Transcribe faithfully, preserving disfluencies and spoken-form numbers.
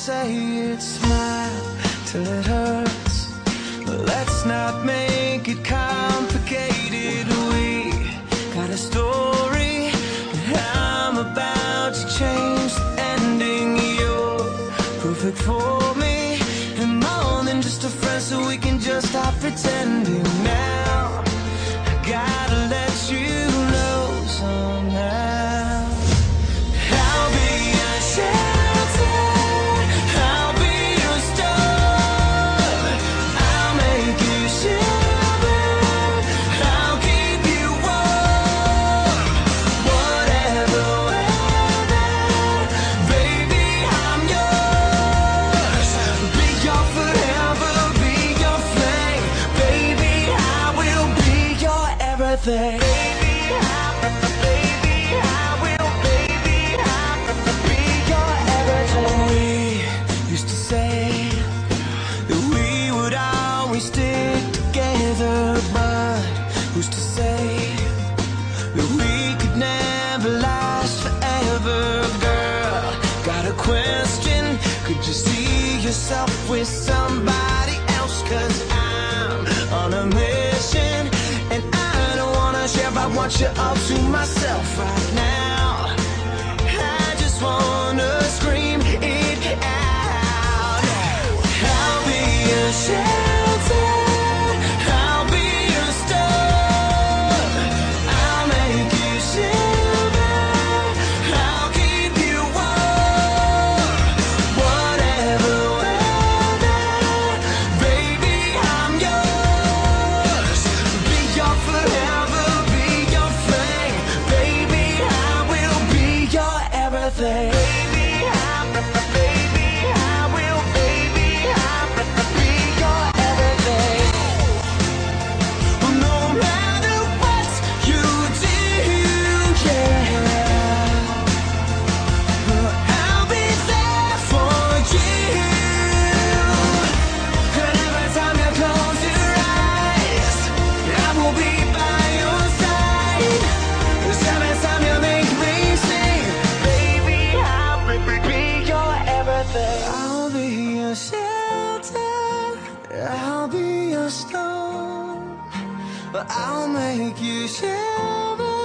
say it, smile till it hurts. Let's not make it complicated. We got a story that I'm about to change the ending. You're perfect for me, and more than just a friend, so we can just stop pretending now. I gotta let you know somehow. I'll be your shelter, I'll be your storm. I'll make you shiver, I'll keep you warm. Whatever weather, baby, I'm yours. Be your forever, be your flame. Baby, I will be your everything. Who's to say that we could never last forever, girl? Got a question, could you see yourself with somebody else? Cause I'm on a mission, and I don't wanna share, I want you all to myself right now. I just wanna scream it out. I'll be a shelter, everything. Baby, I'm, baby, I will, baby, I'm, be your everything. No matter what you do, yeah, I'll be there for you. And every time you close your eyes, I will be by your side. Cause every time you make me sing, I'll be your shelter, I'll be your storm. I'll make you shiver,